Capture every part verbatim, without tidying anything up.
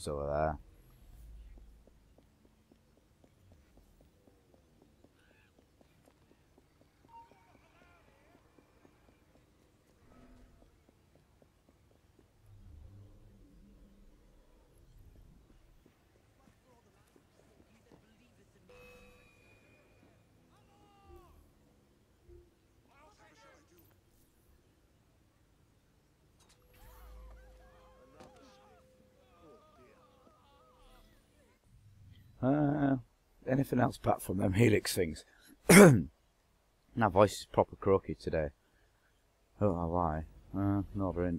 Thames over there. Uh, anything else back from them Helix things? My voice is proper croaky today. I don't know why. Uh, no, there ain't.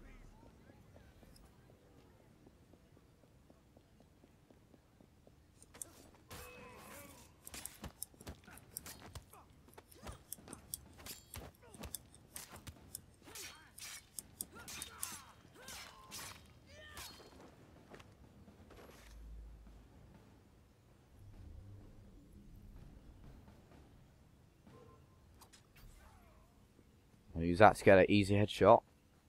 I'll use that to get an easy headshot.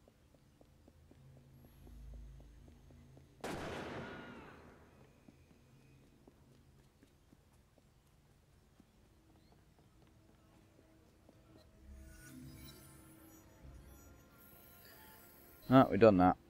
Ah, we've done that.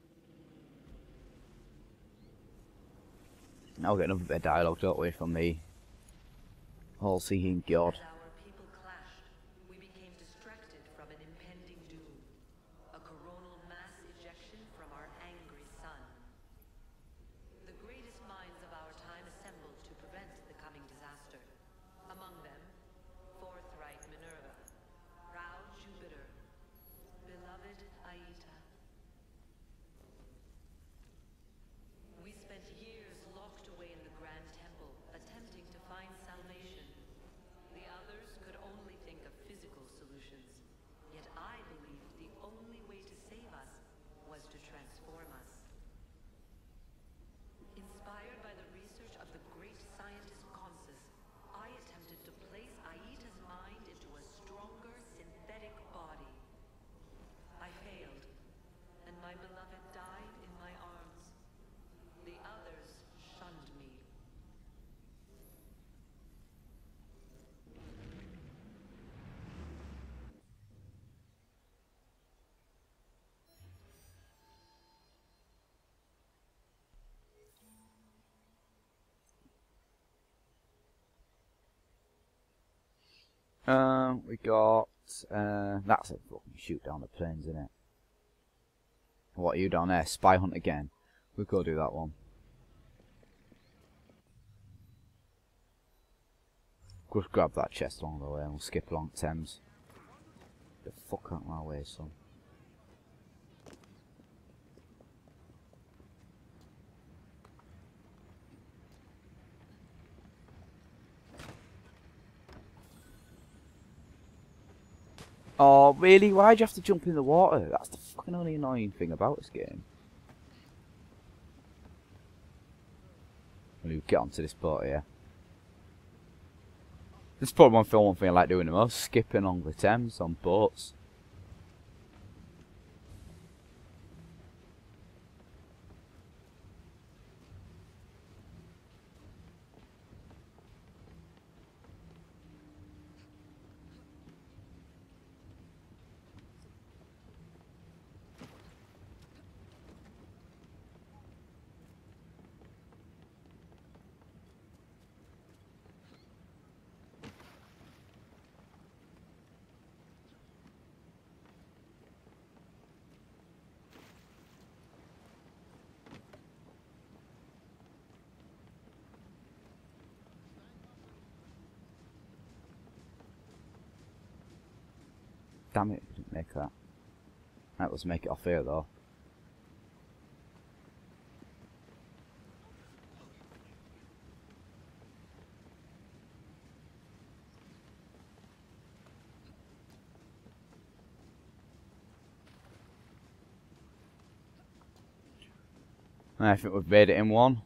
Now we'll get another bit of dialogue, don't we, from the all-seeing God. As our people clashed, we became distracted from an impending doom. A coronal mass ejection from our angry sun. The greatest minds of our time assembled to prevent the coming disaster. Among them, forthright Minerva, proud Jupiter, beloved Aita. We spent years locked away in the Grand Temple, attempting to find salvation. The others could only think of physical solutions. Yet I believed the only way to save us was to transform us. Inspired by the research of the great scientist Consus, I attempted to place Aita's mind into a stronger synthetic body. I failed, and my beloved died in my arms. The others shunned me. Uh, we got, uh, that's a fucking shoot down the plains, isn't it? What are you down there? Spy hunt again. We'll go do that one. Just grab that chest along the way and we'll skip along Thames. Get the fuck out of my way, son. Oh, really? Why'd you have to jump in the water? That's the fucking only annoying thing about this game. We'll get onto this boat here. This is probably one thing, one thing I like doing the most, skipping on the Thames on boats. Damn it, didn't make that. Right, let's make it off here though. I think we've made it in one.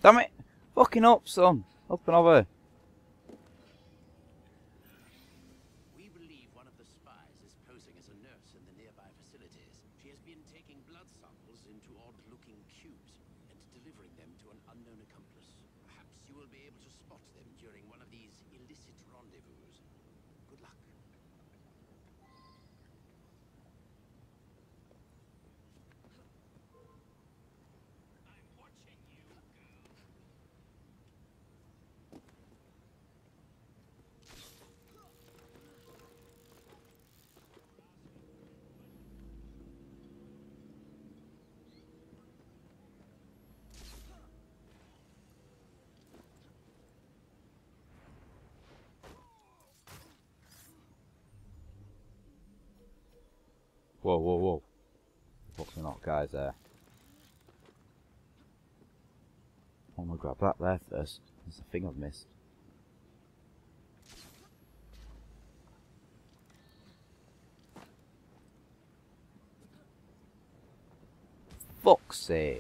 Damn it! Fucking up, son. Up and over. We believe one of the spies is posing as a nurse in the nearby facilities. She has been taking blood samples into odd-looking cubes and delivering them to an unknown accomplice. Perhaps you will be able to spot them during one of these illicit rendezvous. Good luck. I'm watching you, girl. Whoa, whoa, whoa. Fucking hot guys there. I'm gonna grab that there first. There's a thing I've missed. Fuck's sake.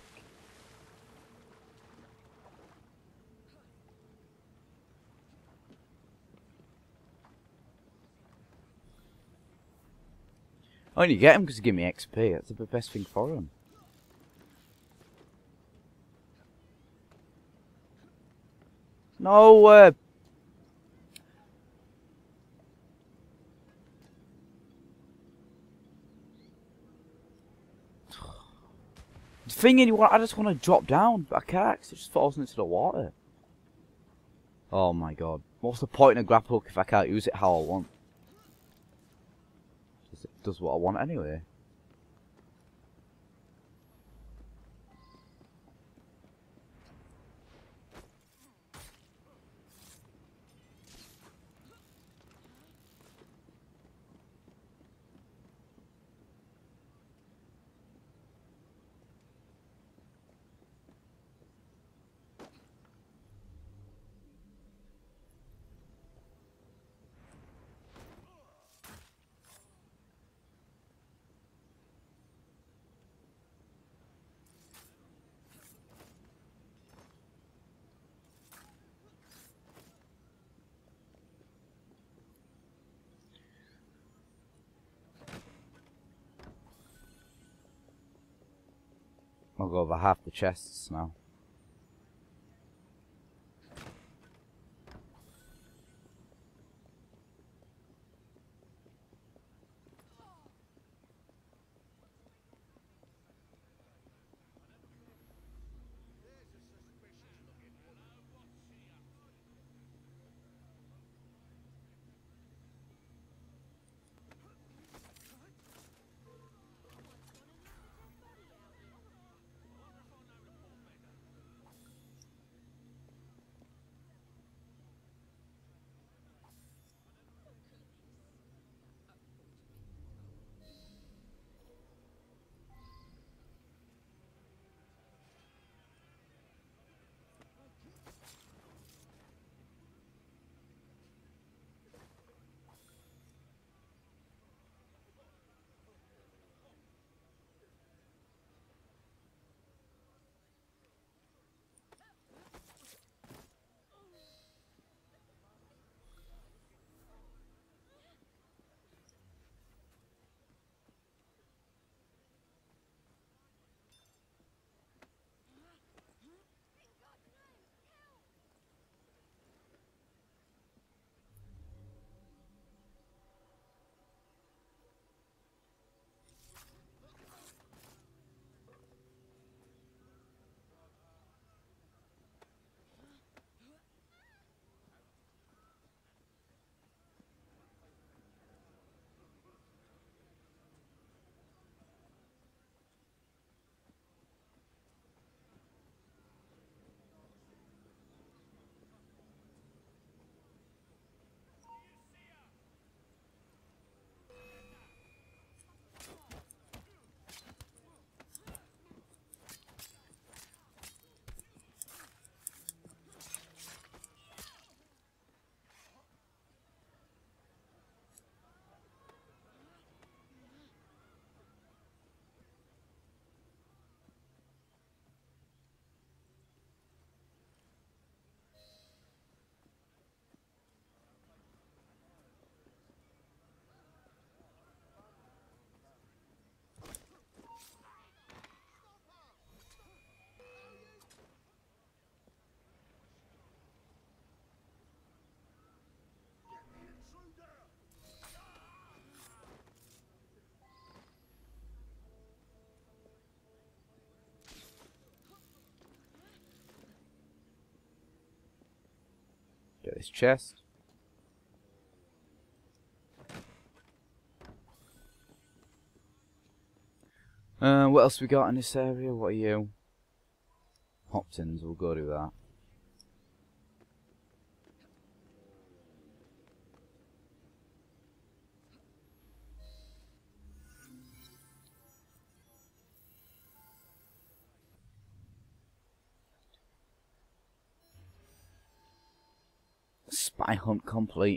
I only get him because he give me X P. That's the best thing for him. No, uh... The thing is, I just want to drop down, but I can't because it just falls into the water. Oh my god. What's the point in a grapple hook if I can't use it how I want? It does what I want anyway. I'll go over half the chests now. this chest. Uh, what else we got in this area? What are you? Hoptons, we'll go do that. Spy hunt complete.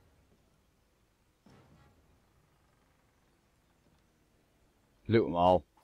Loot them all.